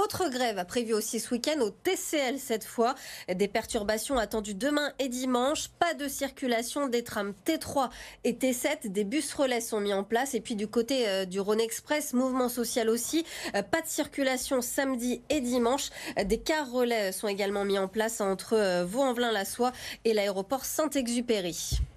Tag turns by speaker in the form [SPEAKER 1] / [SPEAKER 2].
[SPEAKER 1] autre grève prévue aussi ce week-end au TCL cette fois. Des perturbations attendues demain et dimanche. Pas de circulation des trams T3 et T7. Des bus relais sont mis en place. Et puis du côté du Rhône Express, mouvement social aussi. Pas de circulation samedi et dimanche. Des cars relais sont également mis en place entre Vaux-en-Velin-la-Soie et l'aéroport Saint-Exupéry.